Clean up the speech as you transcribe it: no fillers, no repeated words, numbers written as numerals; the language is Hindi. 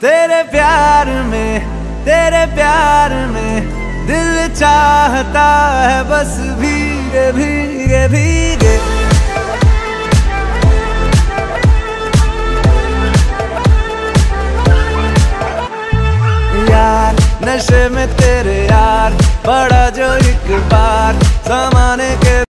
तेरे प्यार में दिल चाहता है बस भीगे भीगे भीगे। यार नशे में तेरे यार पड़ा जो एक बार जमाने के